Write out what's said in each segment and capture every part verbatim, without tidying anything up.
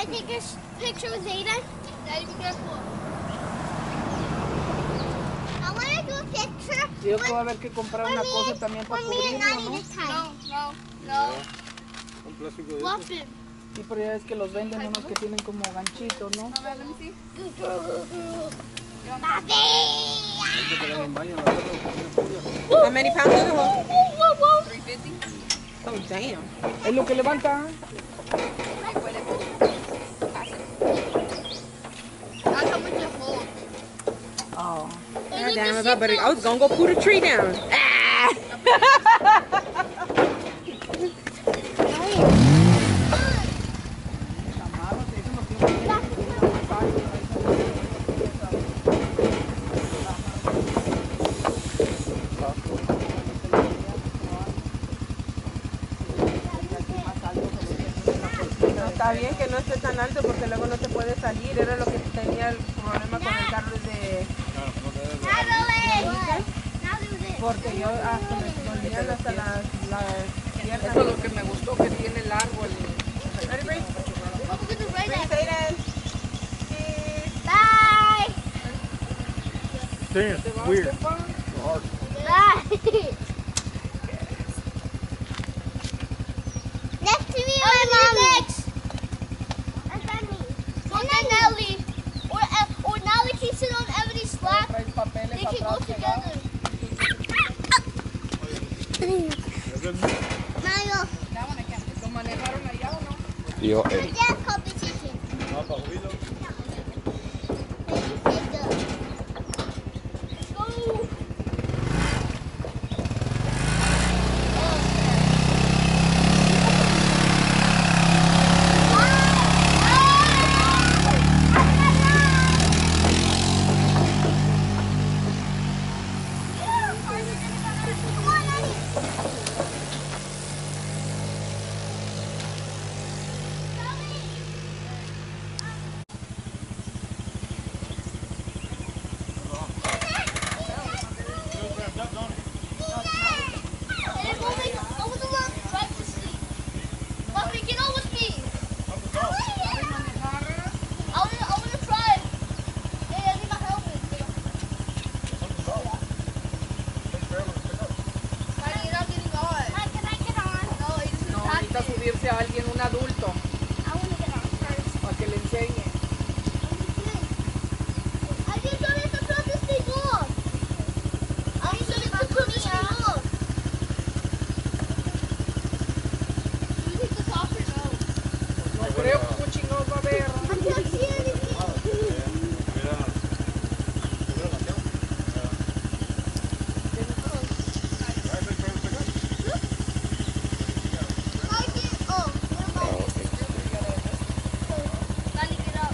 take a picture with Zayden? Daddy, be careful. I want to do a picture. Yo que va a haber que comprar una cosa también para cubrirlo, ¿no? No, no, no. Un plástico de Fluff eso. him. Sí, pero ya es que los venden unos que tienen como ganchitos, ¿no? A ver, let me see. Hay que pegar en baño, la verdad, How many pounds is it? three fifty. Oh, damn. Es lo que levanta. That's how much it holds. Oh. God damn, I was, about to, I was gonna go put a tree down. Ah! Está bien que no esté tan alto porque luego no se puede salir. Era lo que tenía el problema con el carro de... Porque yo hasta me escondían hasta las, las piernas. Eso es lo que me gustó, que tiene el árbol. Ready, Bree? Bree, say that. Cheese. Bye. Damn, ¿Te vas, weird. compa? Bye. Next to me, my mom. Next. And then Nelly. Or, uh, or Nelly can sit on Ebony's lap. Traes papeles They can go atrás together. Mario. ¿Lo manejaron allá o no? Tío, The dance competition. Go. Subirse a alguien, un adulto, para que le enseñe. No creo que chingados va a haber. Get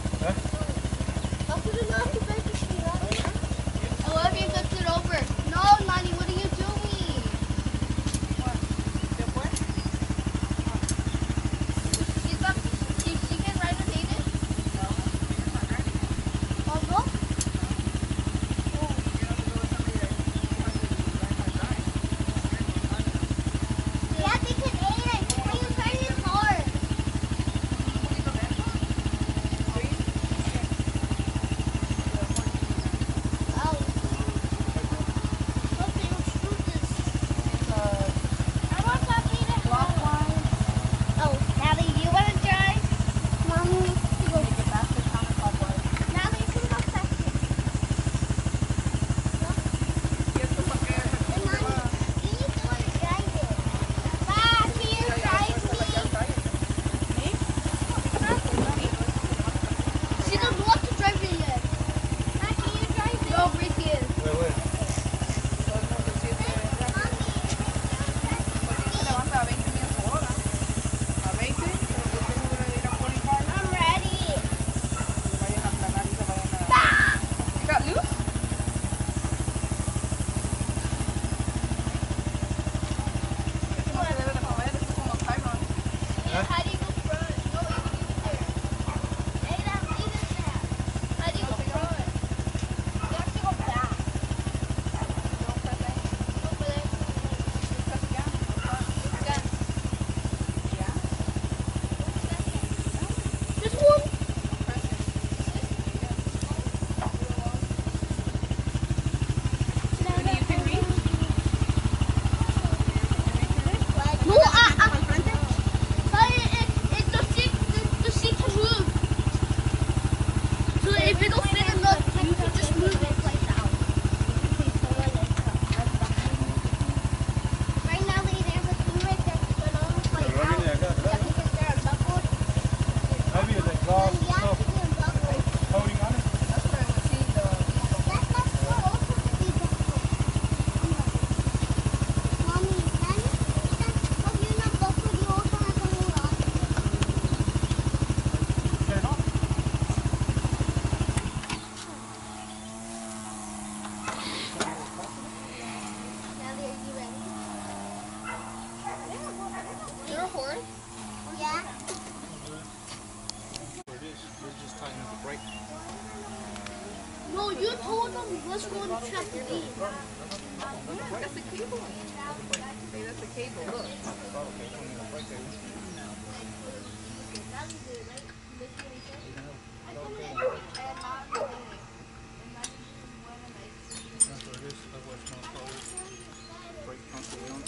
right? Yeah. It is. We're just tightening the brake. No, you told them let's go on the trampoline. That's the cable. Hey, that's the cable. Look. That's what it is. That's what it's going to call it. Brake constantly on.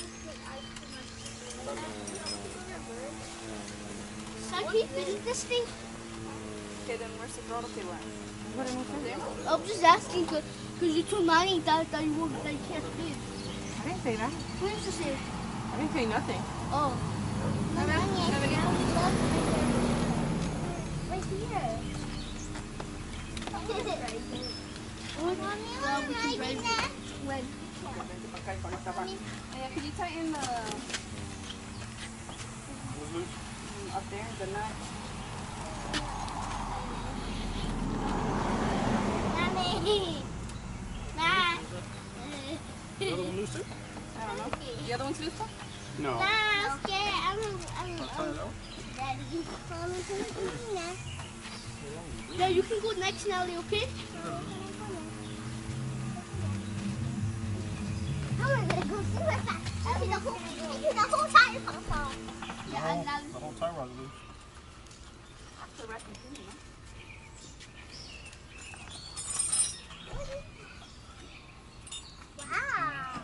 So can you finish this thing? Okay, then where's the throttle cable at? I'm just asking because you told Nani that, that you won't, that you can't fit. I didn't say that. What did you say? I didn't say nothing. Oh. Right here. Well, we can raise it. When? Yeah, can you tighten the up there, the nut? Mommy. Nah. The other one loose too? I don't know. The other one's loose? No. Nah, I'm scared. I'm, I'm, I'll tie it out. Daddy, Mommy's gonna come now. Yeah, you can go next, Nelly, okay? I'm gonna go super fast. I mean, the whole, the whole tire falls off. The whole, the whole tie rod is loose. The rest is in, no? Wow.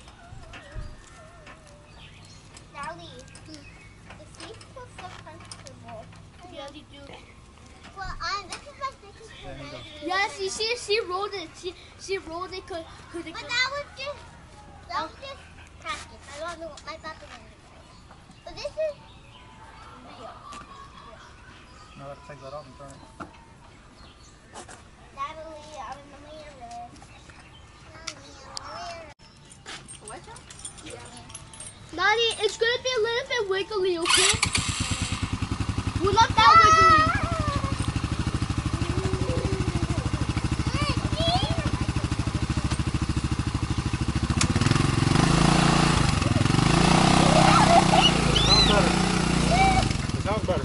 Nelly, the seat feels so comfortable. Yeah, they do. Well, um, this is my second. Yeah, she, she, she rolled it. She, she rolled it because it. But that was just, that was just practice. I don't know what my papa did. But this is real. Now I have to take that off and turn it. Natalie, I'm in the mirror. What, John? Nani, it's gonna be a little bit wiggly, okay? Well, not that wiggly. It sounds better.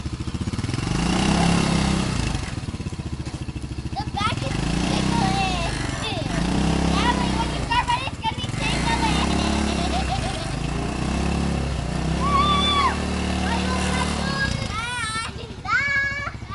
The back is ticklish. Natalie, when you start running, it's gonna be ticklish. Why you not doing that?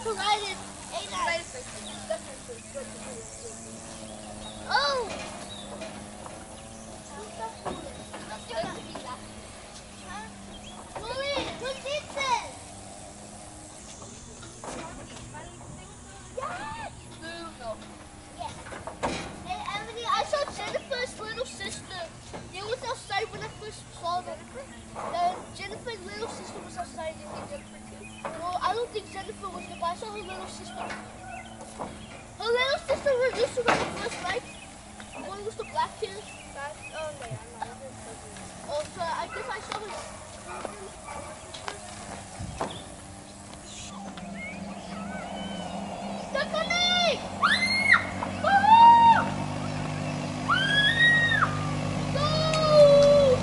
to ride it. Oh! Lily, who's this? Yes! Yes. Hey, Emily, I saw Jennifer's little sister. They was outside when I first saw them. Uh, Jennifer's little sister was outside. I think Jennifer too. Well, I don't think Jennifer was there, but I saw her little sister. Her little sister was used to ride the first ride. One was the black kid. That's, oh, no, I'm not. Oh, so I guess I saw her. Stephanie! Woohoo! Go!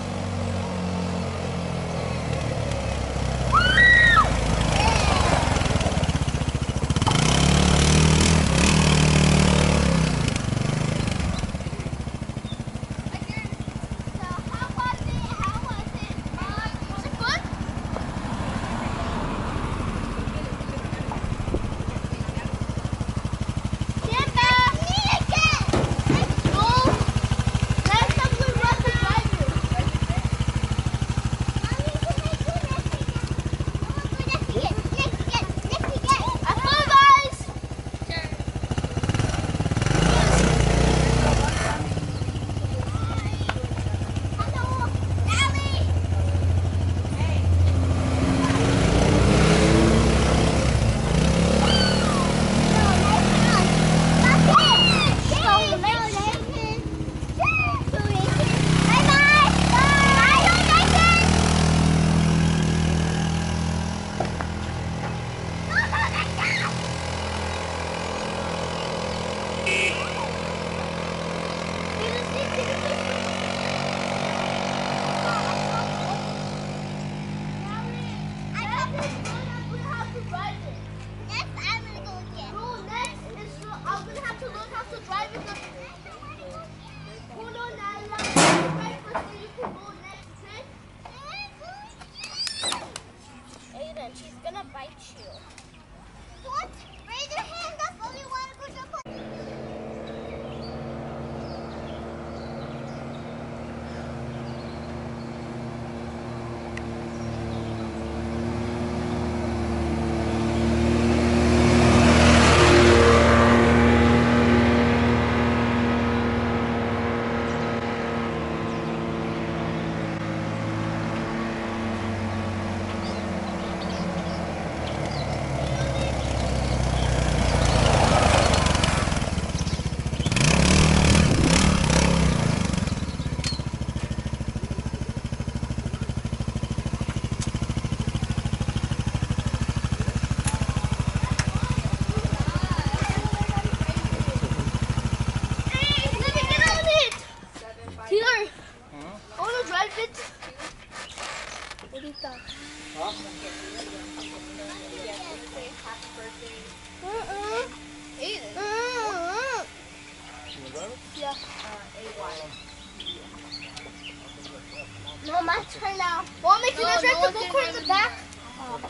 No, my turn now. Mommy, can I drive the go-kart in the back? Oh.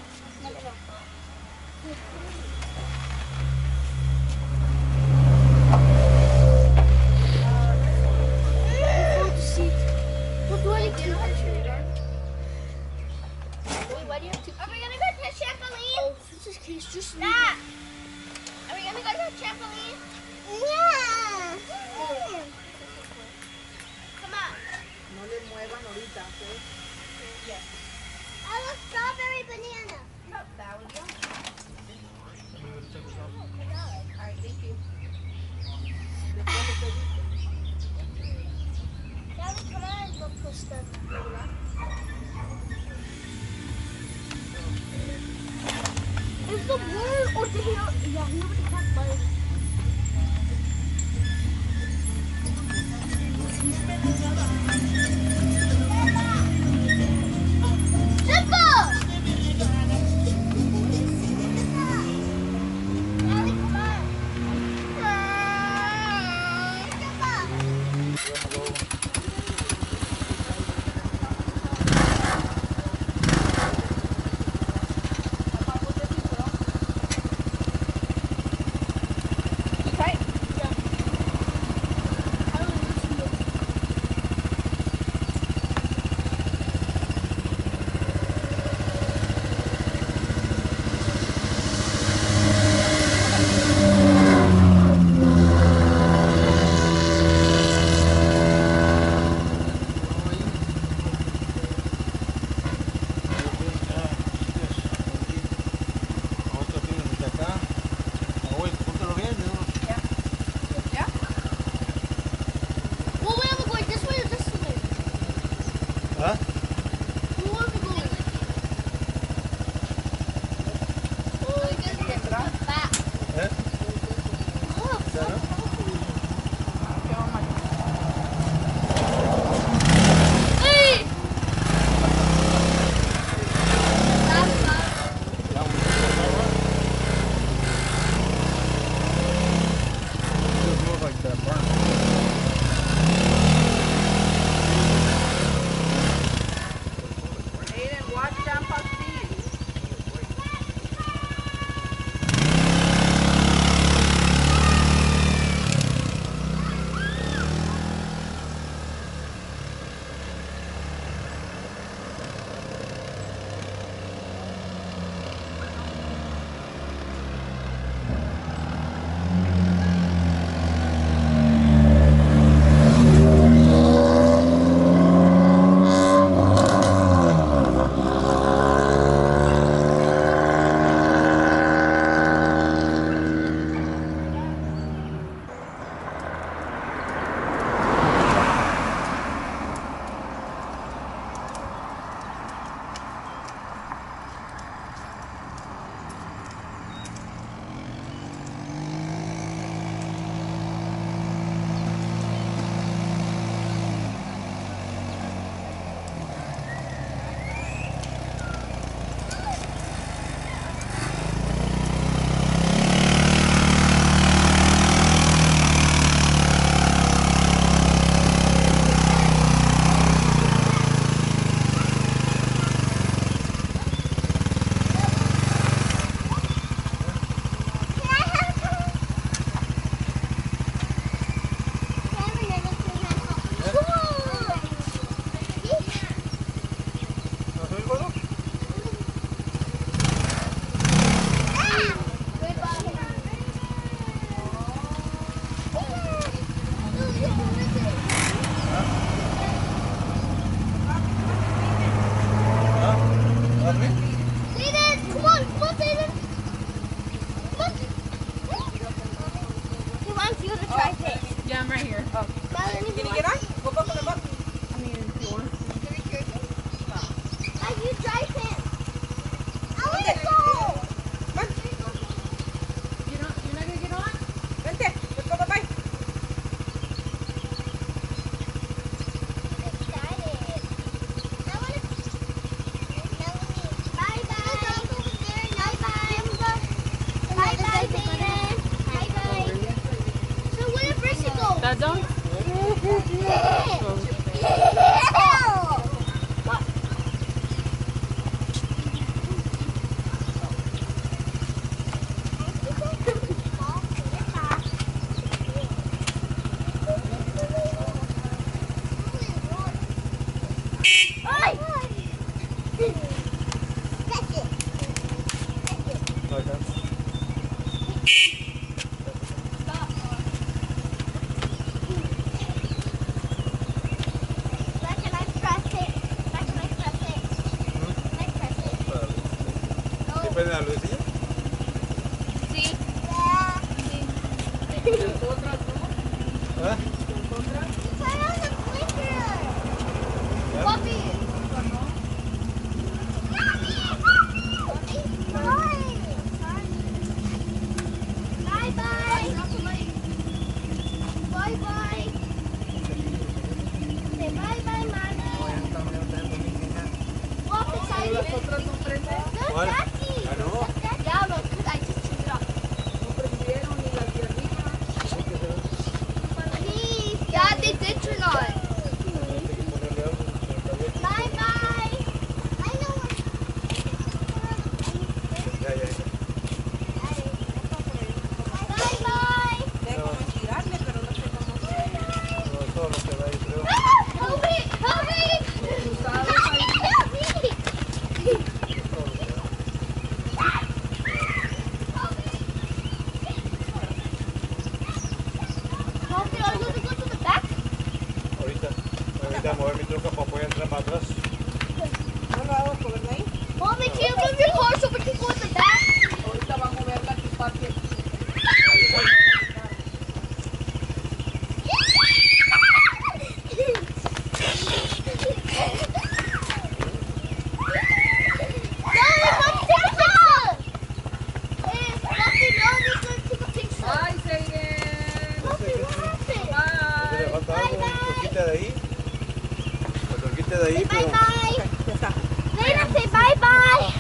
Hold the seat. Don't do anything. Wait, why do you have to? Are we gonna go to the trampoline? Oh, this is case just me. Are we gonna go to the trampoline? Yeah. Come on. No le muevan ahorita, ¿ok? Yes. I love strawberry banana. No, that was yours. Take us off. Alright, thank you. Daddy, come on, go push them. Is the word or did he? Yeah, he already cracked my. ¿Ah? Who wants to go? Oh, I guess we have to come back. ¿Eh? Oh, ¿Ya no? hey! That's not. Feels more like that burn. Aiden, watch Tampa speed. Yeah, I'm right here. Oh. Can you get on? Go go for the bus. I mean, if you want. I use dry pants. I want to go. Come on. You don't, you're not going to get on? Vente. Let's go, bye-bye. Excited. I want to. Bye-bye. Bye-bye. Bye-bye, Peyton. Bye-bye. So where did Brissy go? That zone? What? Like that. ¿Depende de la lucilla? Sí. ¿Ah? ¿Cuál? Ah, no. Yeah, no, because I just took it off. Yeah, they did turn on. Bye bye. I know what. Ya, ya, ya. Bye bye. Déjame estirarle, pero no sé cómo se... No, todo lo que va ahí, creo. Help me! Help me! Help me! Help me! Are you going to go to the back? Ahorita. Ahorita mover mi troca para poder entrar más atrás. No lo hago por ahí. Mommy, can you move your car so we can go in the back? Ahorita va a moverla tu patio. saliste de ahí, Bye pero... bye. Ya está. Zayden, say bye bye.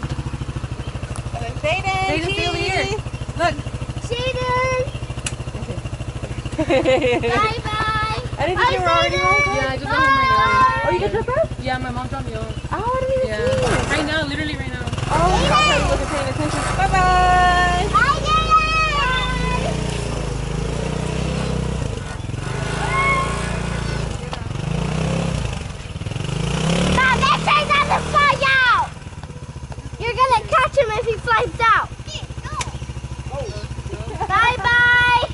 Zayden, Zayden, stay over here. cheese. Look. Zayden. Bye bye. I didn't think you were already home. Yeah, I just got home right now. Oh, you just left? Yeah, my mom dropped me off. Oh, I didn't even Yeah. see it. Right now, literally right now. Oh, gosh, I wasn't paying attention. Bye-bye. Bye, Zayden. Now, make sure he doesn't fly out. You're gonna catch him if he flies out. Bye bye.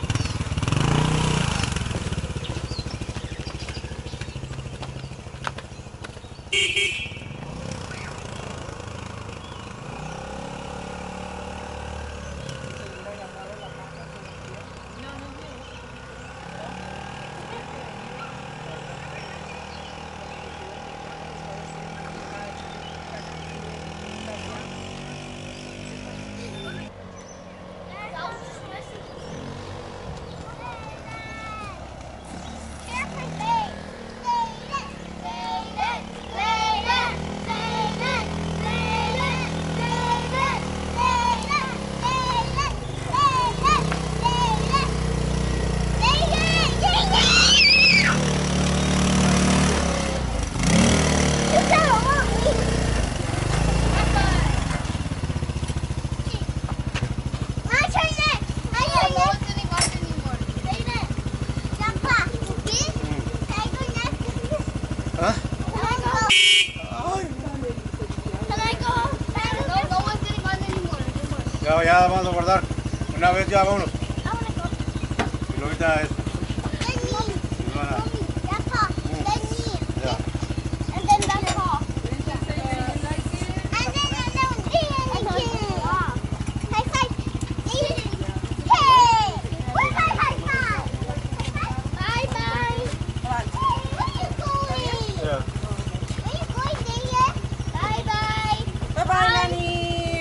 ¿Ah? Ya, ya vamos a guardar. Una vez ya vámonos. Y luego ahorita es. Ya. Ya. Bye-bye, Nanny.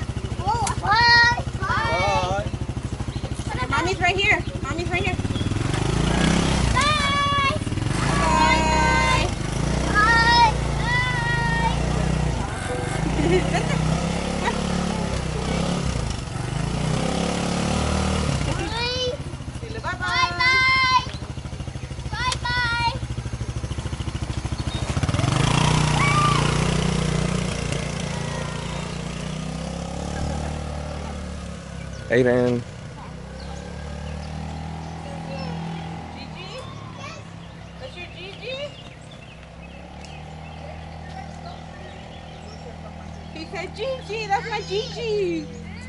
Bye. Mommy's right here. Mommy's right here. Bye. Bye. Bye. Dile Bye bye-bye. bye. Bye bye. Aiden. Gigi? That's your Gigi? He said Gigi, that's my Gigi.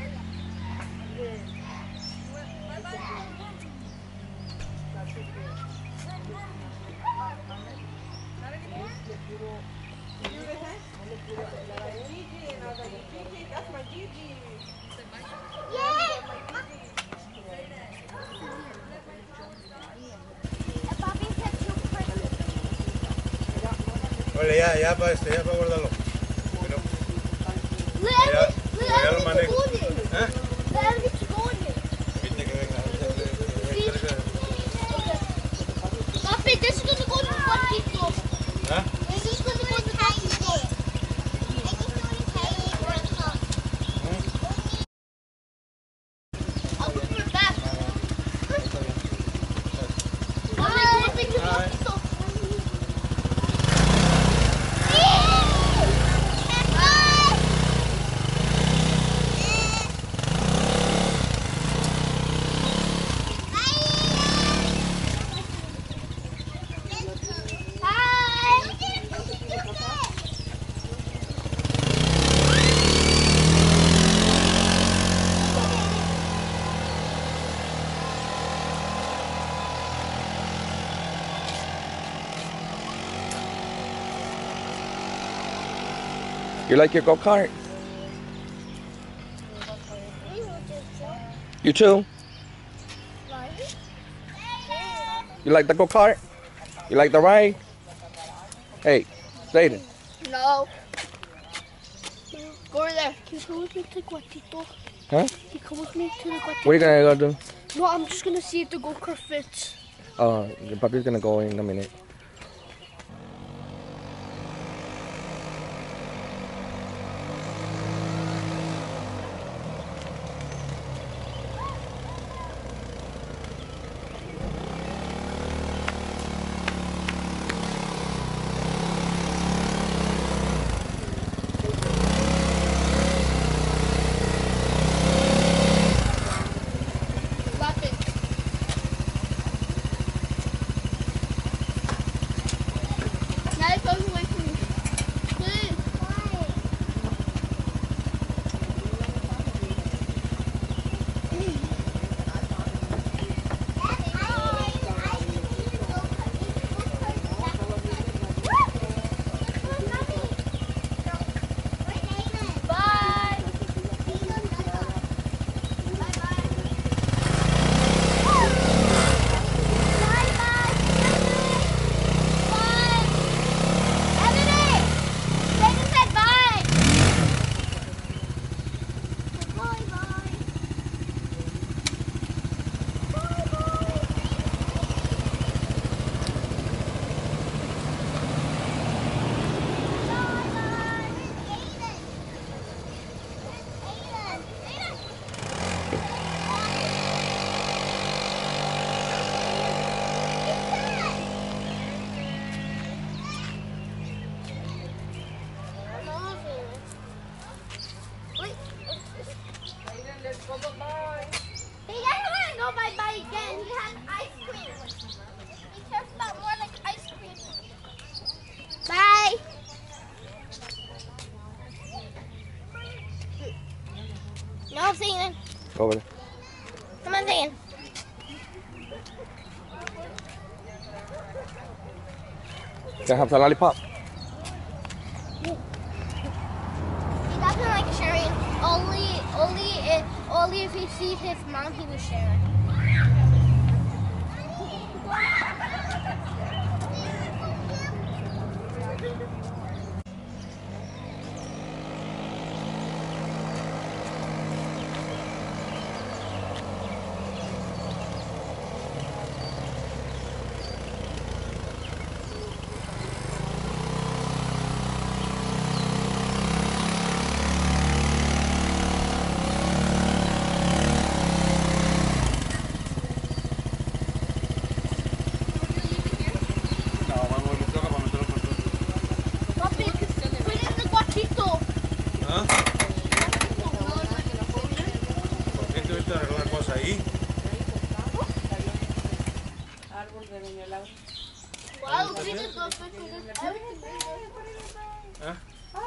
Gigi, and I was like, Gigi, that's my Gigi. Vale, ya, ya para este, ya para guardarlo. Pero, Let ya lo me manejo. go in. ¿Eh? Let me go in. Ahorita que venga. Papi, this is gonna go to the potato. ¿Ah? This is gonna go to the potato. I'll put it back. Mommy, go pick it up. You like your go-kart? You too? You like the go-kart? You like the ride? Hey, Zayden. No. Go over there. Can you come with me to the Guatito? Huh? Can you come with me to the Guatito? What are you gonna go do? No, I'm just gonna see if the go-kart fits. Uh, your puppy's gonna go in a minute. Over there. Come on, Dan. Can I have some lollipop? He doesn't like sharing. Only, only, if, only if he sees his mom, he will share. Wow, we just go fish with this everything. ¿Ah?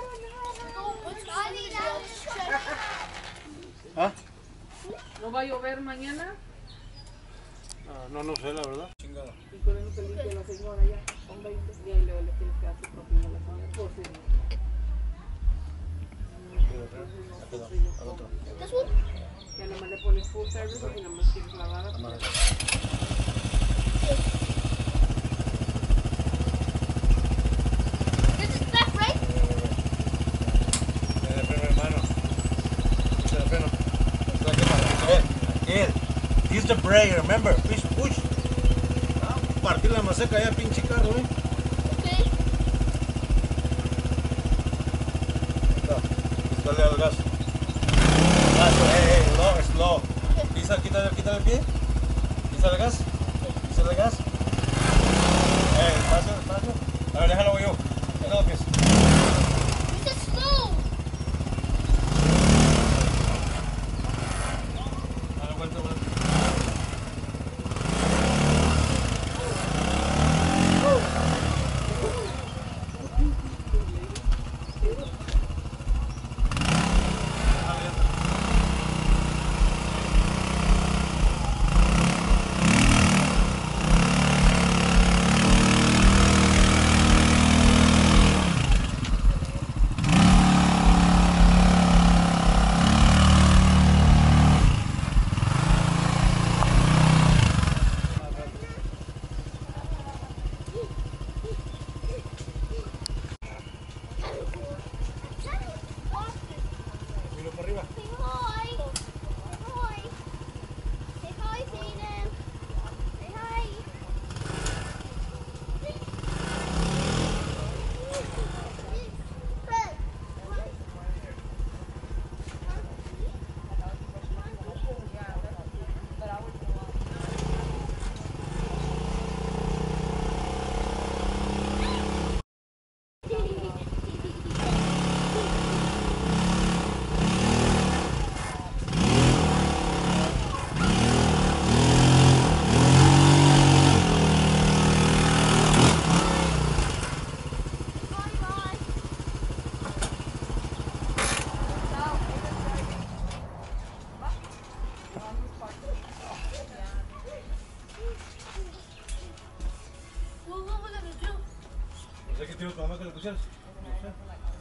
¿Ah? ¿No va a llover mañana? Ah, no, no sé, la verdad. Chingada. Y con eso se limpia la señora ya, son veinte. Y ahí luego le tienes que dar su propio a la señora. Por si no. This one? Ya nada más le pones full service y nada más quieres lavar. This is back, right? Se le freno, hermano. Se le freno. Here, this is the brake, remember? Push, push. Ah, partir la maseca ya, pinche carro, eh. Okay. Dale al gas. Gas, eh, eh, slow, slow. Pisa, quítale, quítale el pie. Pisa el gas. Pisa el gas. Eh, despacio, despacio. A ver, déjalo yo. Déjalo que es. You said slow. Dale vuelta, vuelta. Miro para arriba. Say hi. Hi. Say hi, Zayden. Say hi. No sé qué tío tu mamá que le pusieras. No sé.